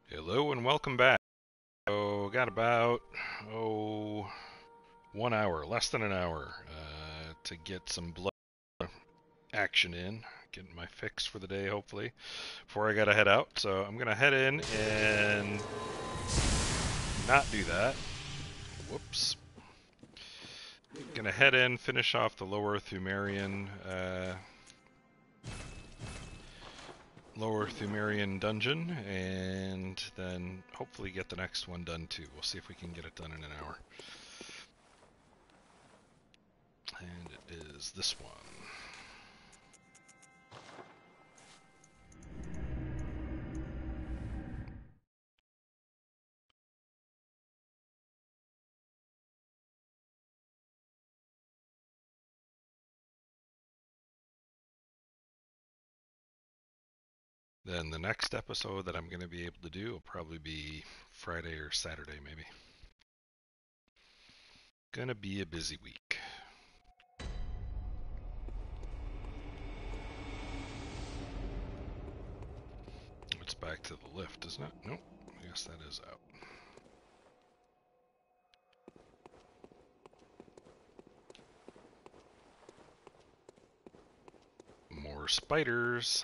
Hello and welcome back. So, got about 1 hour, less than an hour, to get some blood action in, getting my fix for the day, hopefully, before I gotta head out. So I'm gonna head in and not do that. Whoops. Gonna head in, finish off the Lower Thumerian dungeon, and then hopefully get the next one done too. We'll see if we can get it done in an hour. And it is this one. Then the next episode that I'm going to be able to do will probably be Friday or Saturday, maybe. Gonna be a busy week. It's back to the lift, isn't it? Nope. I guess that is out. More spiders.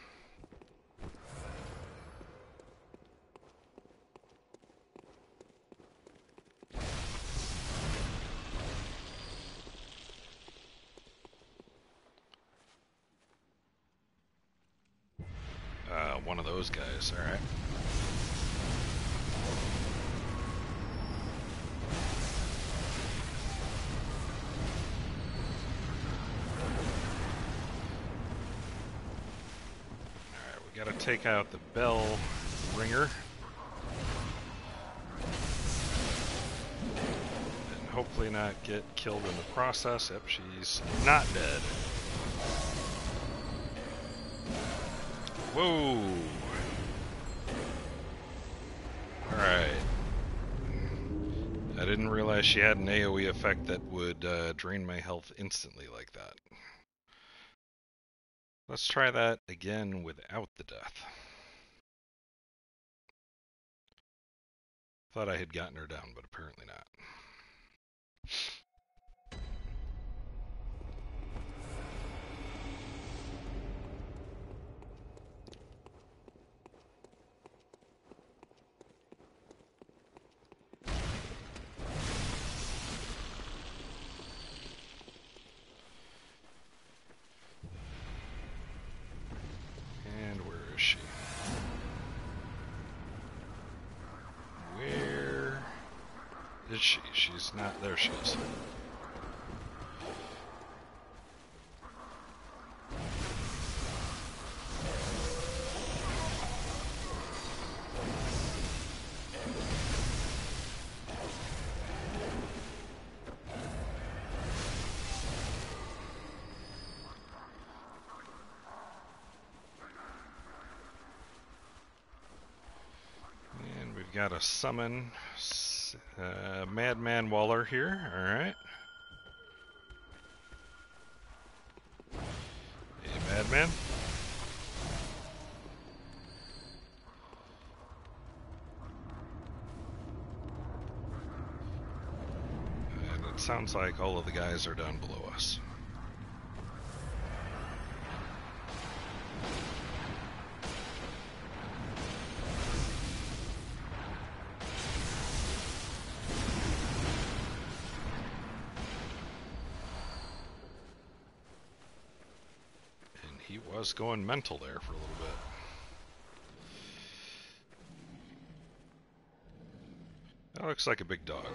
One of those guys, alright. Alright, we gotta take out the bell ringer. And hopefully not get killed in the process. Yep, she's not dead. Whoa! Alright. I didn't realize she had an AoE effect that would drain my health instantly like that. Let's try that again without the death. Thought I had gotten her down, but apparently not. And where is she? Where is she? She's not there. She is. Got a summon Madman Waller here, alright. Hey, Madman. And it sounds like all of the guys are down below us. He was going mental there for a little bit. That looks like a big dog.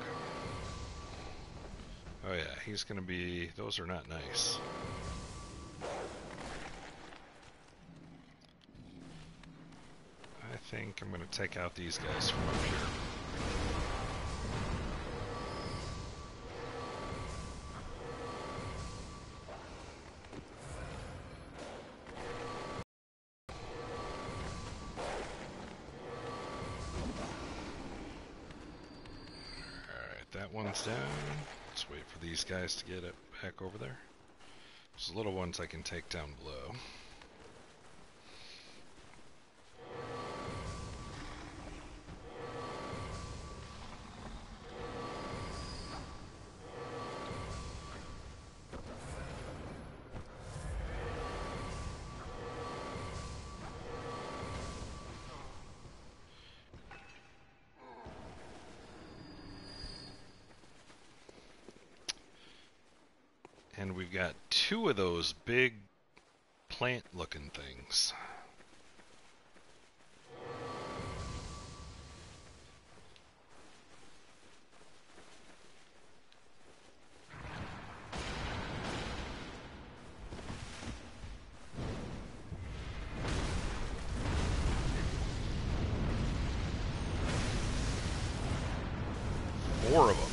Oh yeah, he's gonna be... Those are not nice. I think I'm gonna take out these guys from up here. That one's down. Let's wait for these guys to get it back over there. There's little ones I can take down below. we've got 2 of those big plant-looking things. Four of them.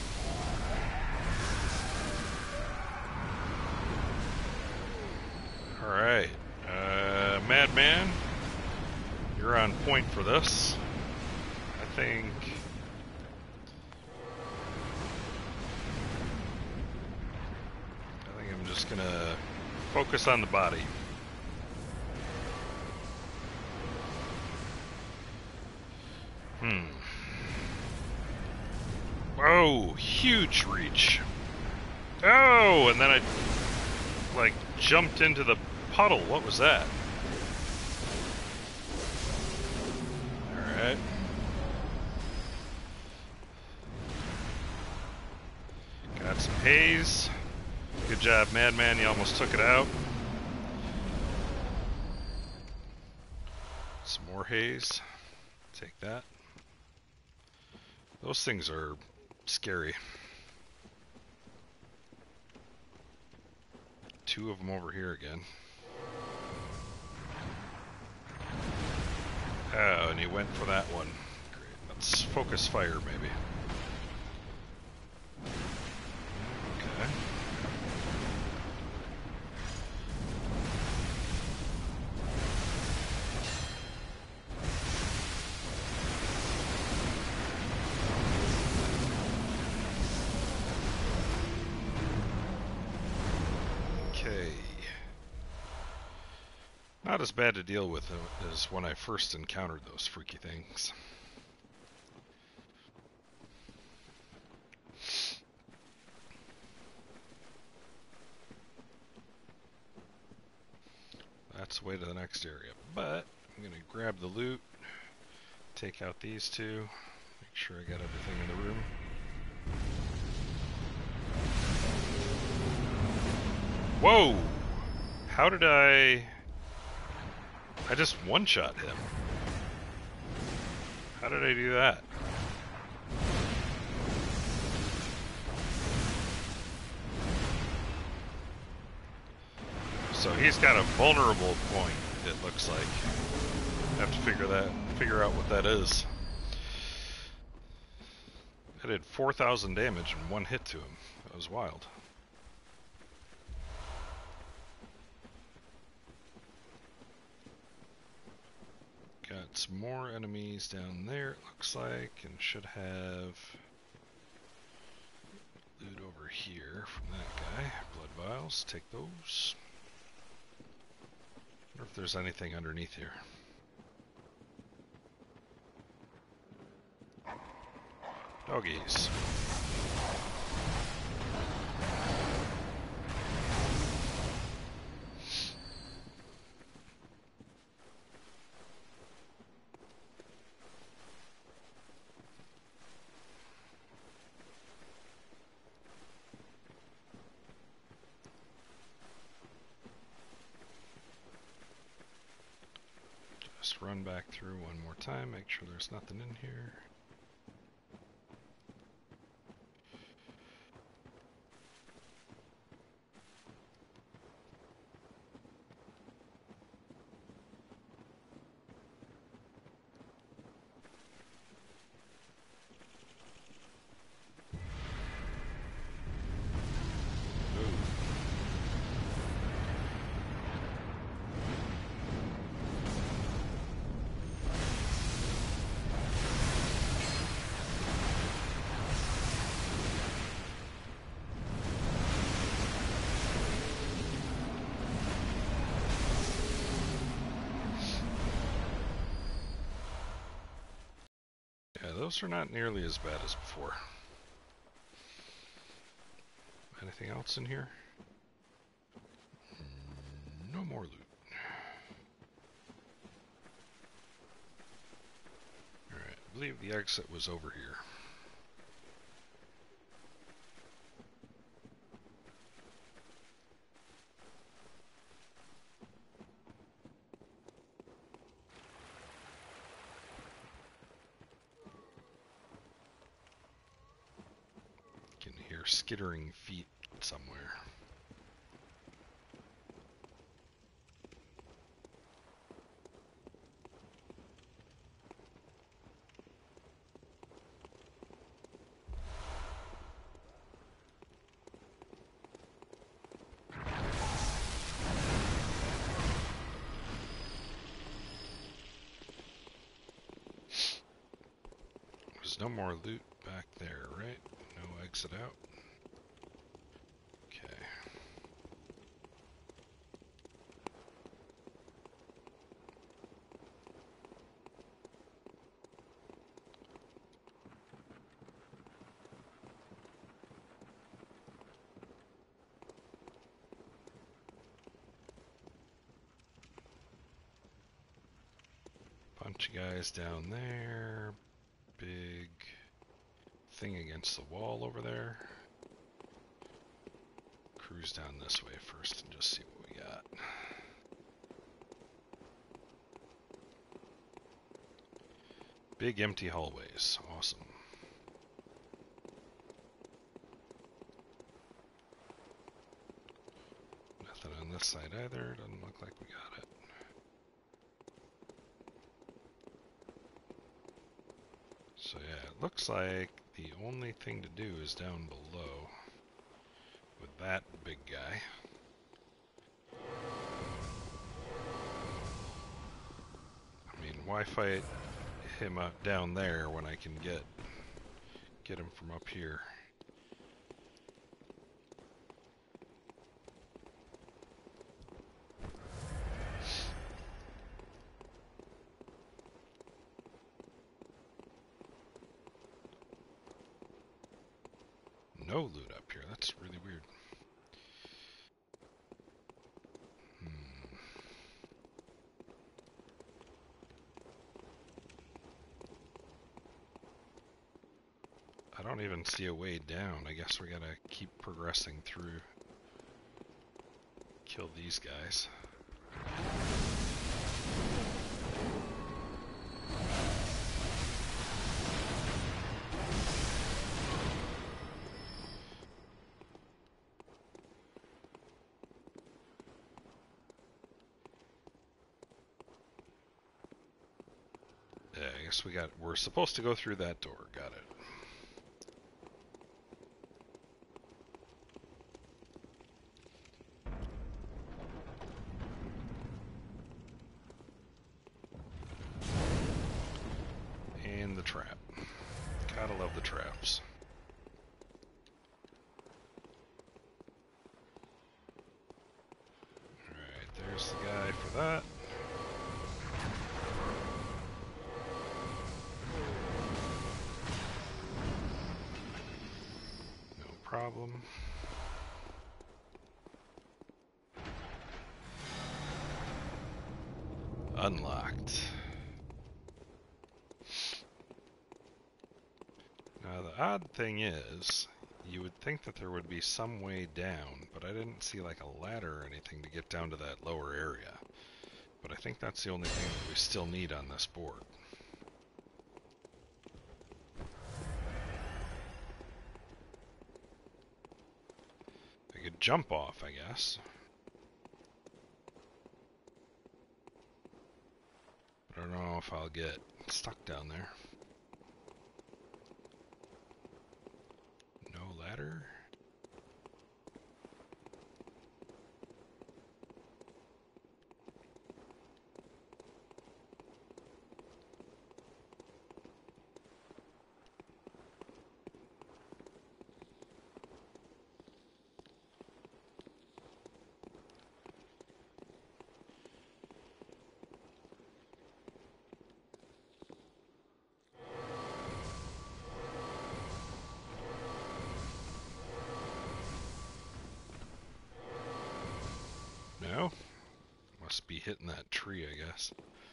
Alright. Madman, you're on point for this. I think I'm just gonna focus on the body. Oh, huge reach. Oh, and then I, like, jumped into the puddle. What was that? Alright. Got some haze. Good job, Madman. You almost took it out. Some more haze. Take that. Those things are scary. 2 of them over here again. Oh, and he went for that one. Great. Let's focus fire, maybe. Okay. Not as bad to deal with as when I first encountered those freaky things. That's the way to the next area. But I'm going to grab the loot, take out these 2, make sure I got everything in the room. Whoa! How did I just one-shot him. How did I do that? So he's got a vulnerable point, it looks like. I have to figure out what that is. I did 4,000 damage in 1 hit to him. That was wild. Got some more enemies down there, it looks like, and should have loot over here from that guy. Blood vials, take those. Wonder if there's anything underneath here. Doggies. Just run back through one more time, make sure there's nothing in here. Those are not nearly as bad as before. Anything else in here? No more loot. Alright, I believe the exit was over here. skittering feet somewhere. There's no more loot back there, right? No exit out? Okay. Bunch of guys down there. Big thing against the wall over there. Cruise down this way first and just see what we got. Big empty hallways. Awesome. Nothing on this side either. Doesn't look like we got it. So yeah, it looks like the only thing to do is down below with that big guy. I mean, why fight him up down there when I can get him from up here? No loot up here. That's really weird. I don't even see a way down. I guess we gotta keep progressing through. Kill these guys. Yeah, I guess we're supposed to go through that door. Got it. And the trap. Gotta love the traps. Alright, there's the guy for that. No problem. Unlocked. Now the odd thing is, you would think that there would be some way down, but I didn't see like a ladder or anything to get down to that lower area. But I think that's the only thing that we still need on this board. I could jump off, I guess. But I don't know if I'll get stuck down there. No ladder? No? Must be hitting that tree, I guess.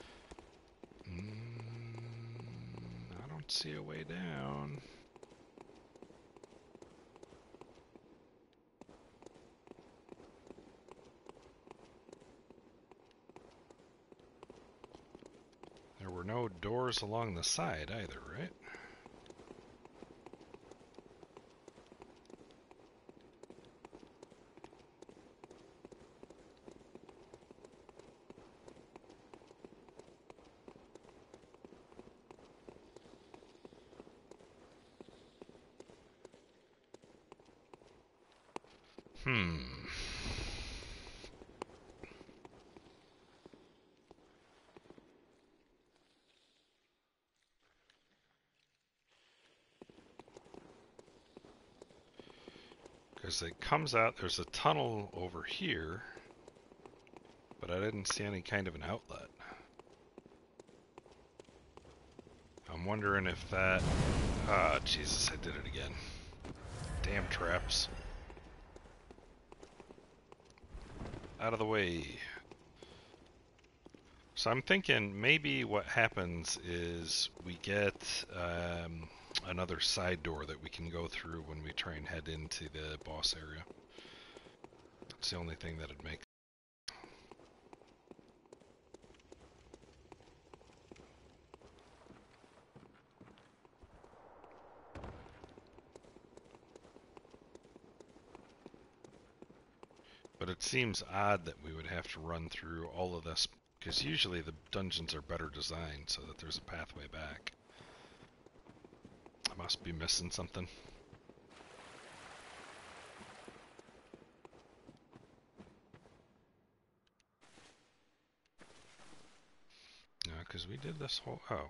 I don't see a way down. There were no doors along the side either, right? Hmm. Because it comes out, there's a tunnel over here, but I didn't see any kind of an outlet. I'm wondering if that... Ah, Jesus, I did it again. Damn traps. Out of the way. So I'm thinking maybe what happens is we get another side door that we can go through when we try and head into the boss area. That's the only thing that'd make. But it seems odd that we would have to run through all of this, because usually the dungeons are better designed so that there's a pathway back. I must be missing something. No, because we did this whole... Oh.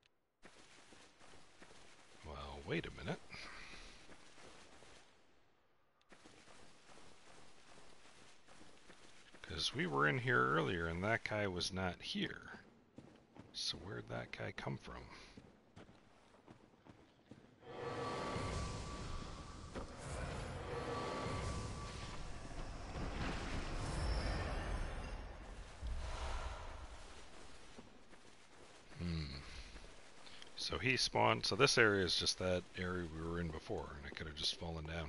Well, wait a minute. Because we were in here earlier and that guy was not here. So where'd that guy come from? So he spawned, so this area is just that area we were in before, and I could have just fallen down.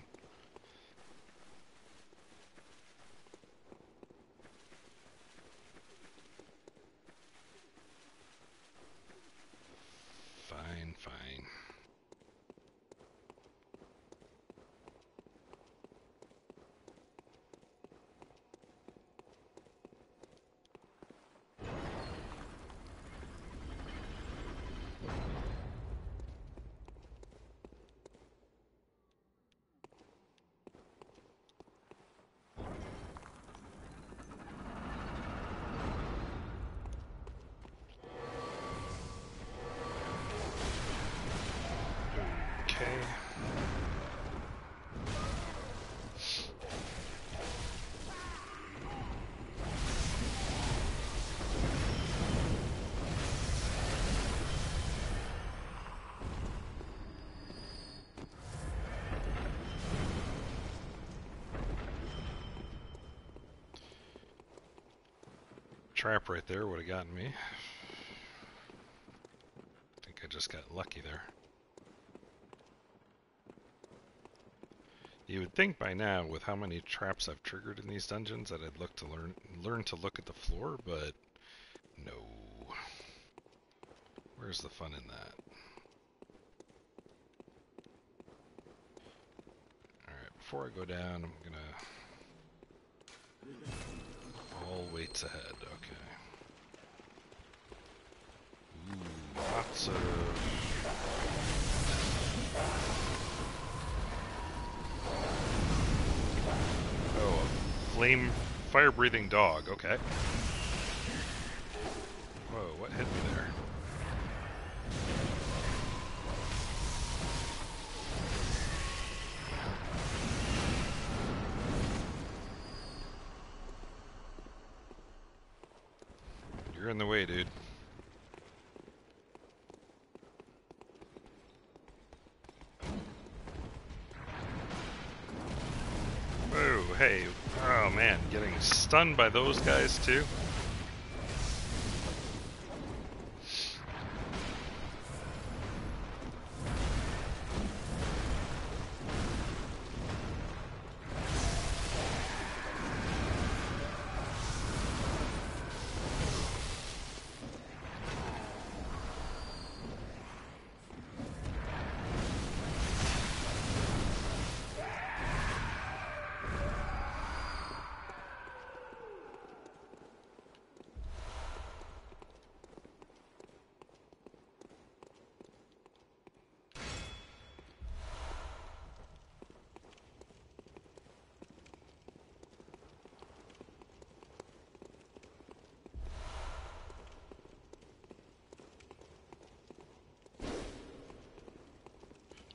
Fine, fine. Okay. Trap right there would have gotten me. I think I just got lucky there. You would think by now, with how many traps I've triggered in these dungeons, that I'd look to learn to look at the floor, but no. Where's the fun in that? Alright, before I go down, I'm gonna... All waits ahead, okay. Ooh, lots of... Oh, a flame, fire-breathing dog, okay. Whoa, what hit me there? You're in the way, dude. Oh, hey. Oh, man. Getting stunned by those guys, too?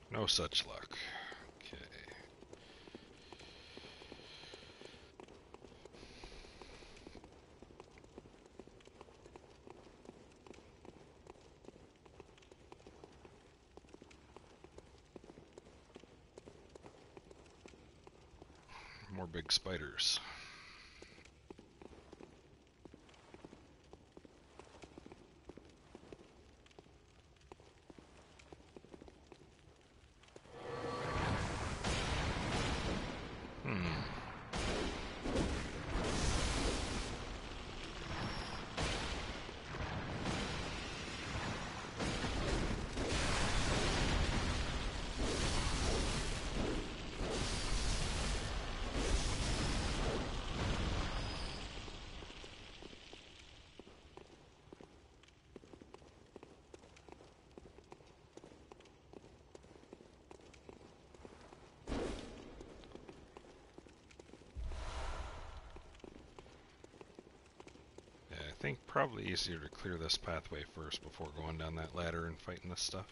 No such luck. Okay. More big spiders. I think probably easier to clear this pathway first before going down that ladder and fighting this stuff.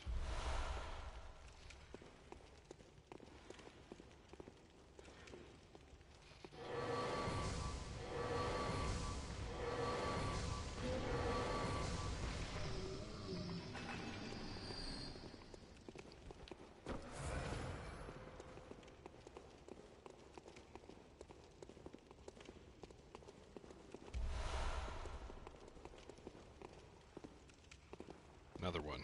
Another one.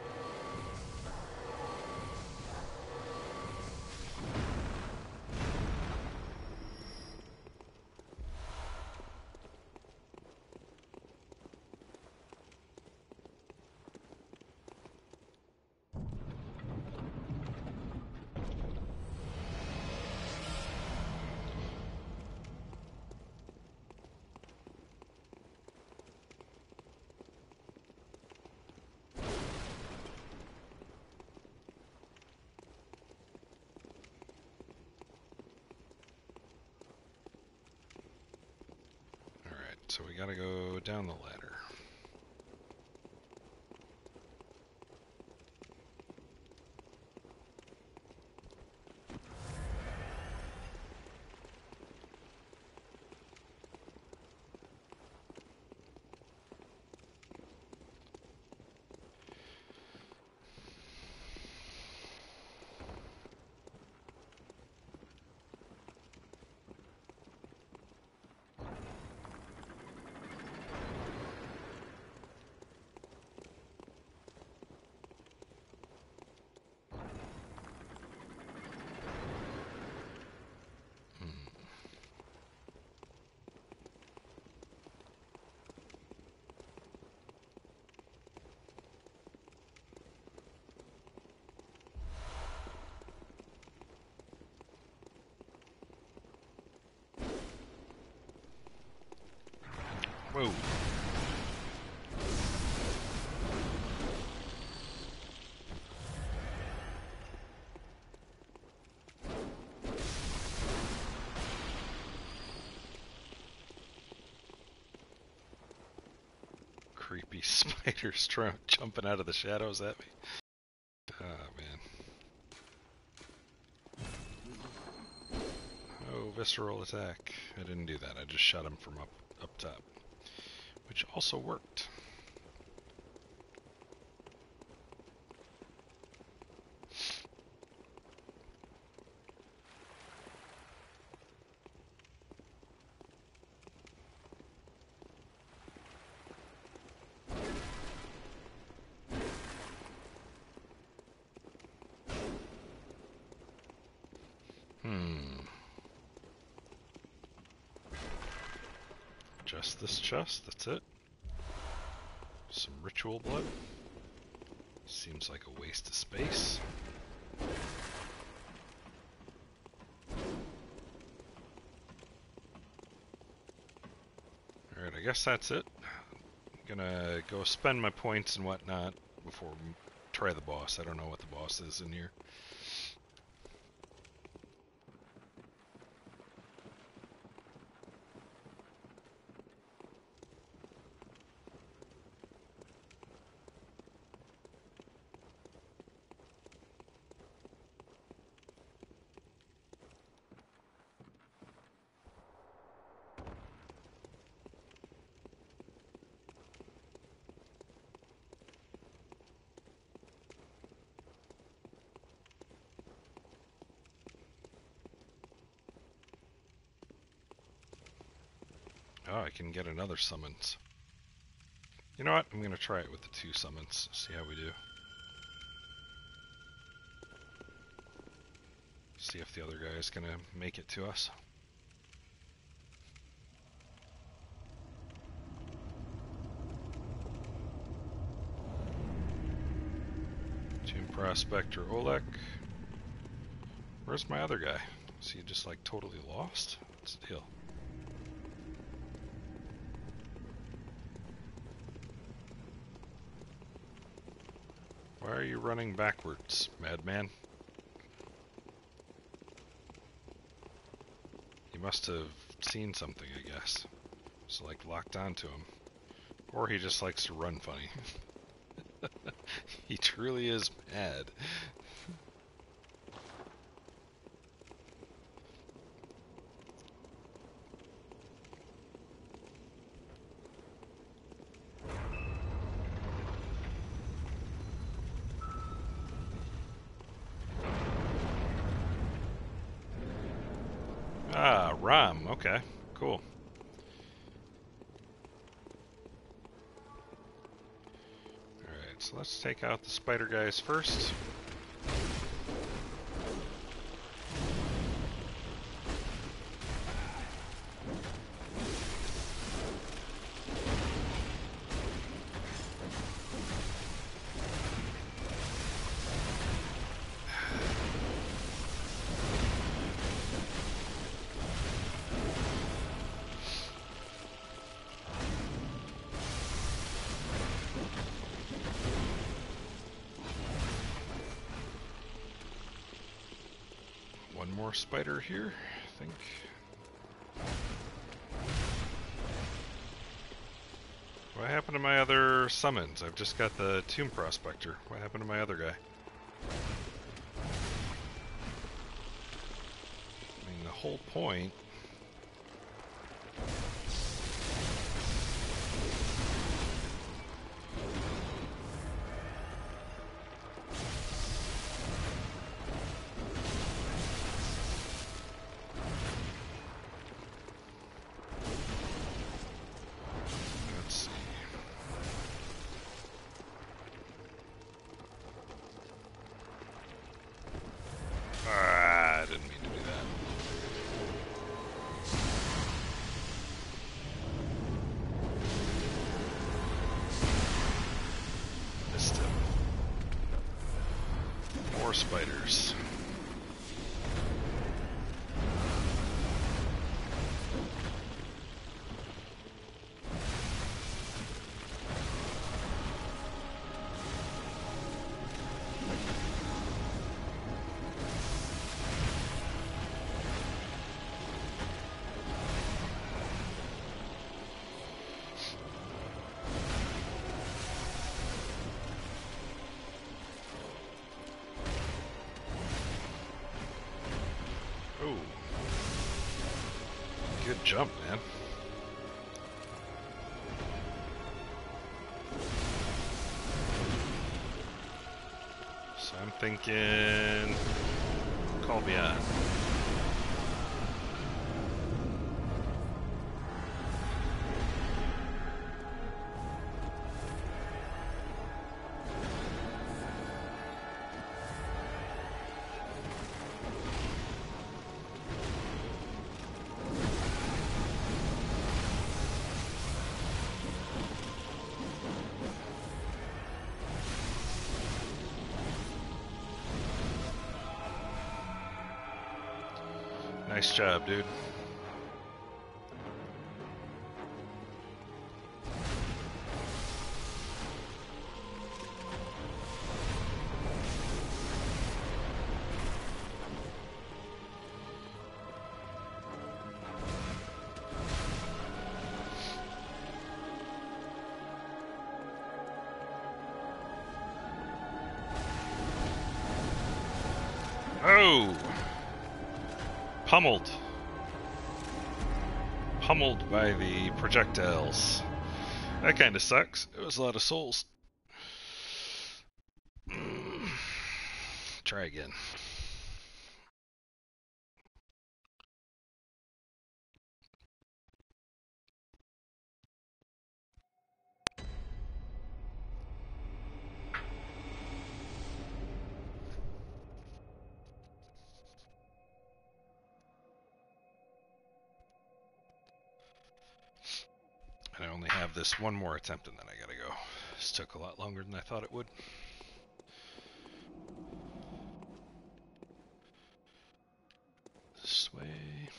So we gotta go down the ladder. Whoa. Creepy spiders jumping out of the shadows at me. Oh, man. Oh, visceral attack. I didn't do that. I just shot him from up top, which also worked. Just this chest, that's it. Some ritual blood. Seems like a waste of space. Alright, I guess that's it. I'm gonna go spend my points and whatnot before we try the boss. I don't know what the boss is in here. Oh, I can get another summons. You know what? I'm going to try it with the 2 summons. See how we do. See if the other guy is going to make it to us. Tomb Prospector Olek. Where's my other guy? Is he just like totally lost? What's the deal? Why are you running backwards, madman? He must have seen something, I guess. So like locked onto him. Or he just likes to run funny. He truly is mad. Ah, Ram. Okay, cool. Alright, so let's take out the spider guys first. One more spider here, I think. What happened to my other summons? I've just got the Tomb Prospector. What happened to my other guy? I mean, the whole point... Let's see. Ah, I didn't mean to do that. Missed him. More spiders. Oh. Good jump, man. So I'm thinking... Call me on. Nice job, dude. Oh! Pummeled. Pummeled by the projectiles. That kinda sucks. It was a lot of souls. Try again. only have this one more attempt and then I gotta go. This took a lot longer than I thought it would. This way.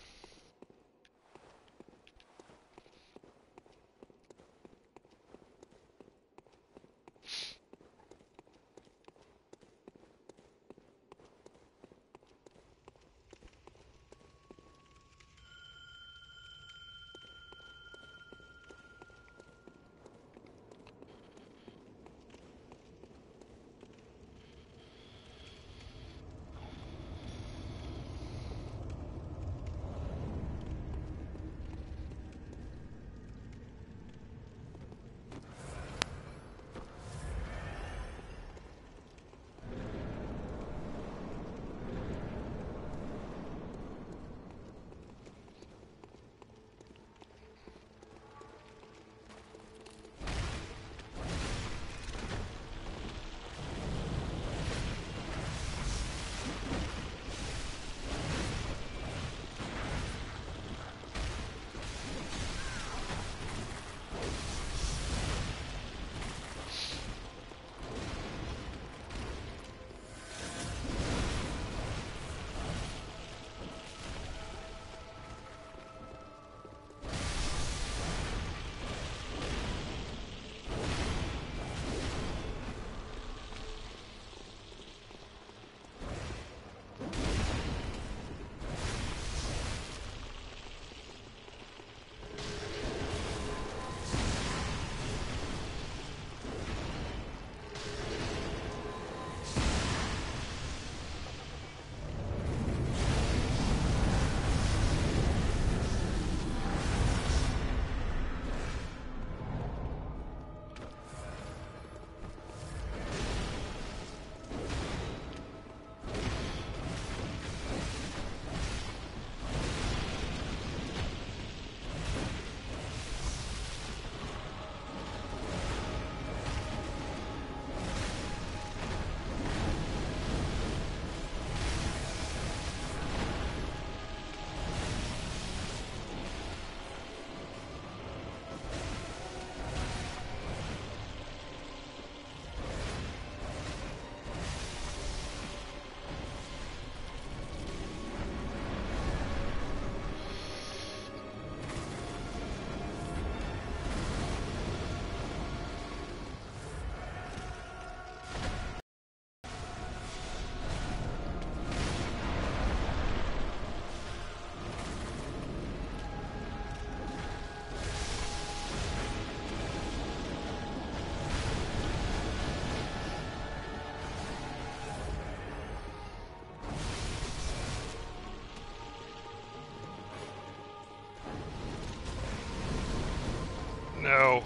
No.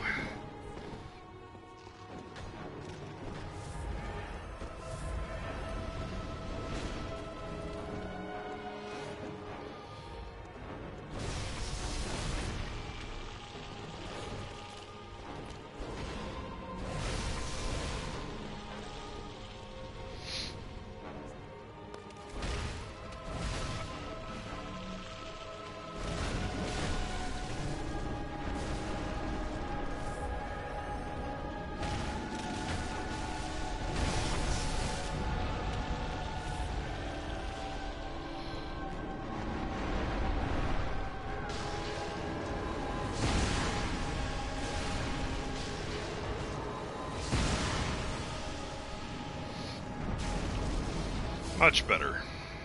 Much better.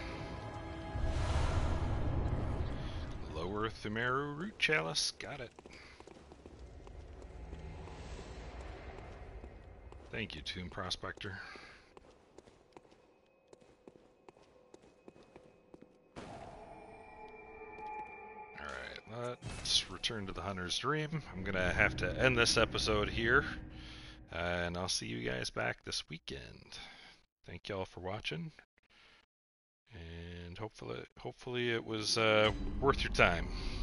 Lower Thumeru Root Chalice. Got it. Thank you, Tomb Prospector. Alright, let's return to the Hunter's Dream. I'm going to have to end this episode here. And I'll see you guys back this weekend. Thank y'all for watching. And hopefully it was worth your time.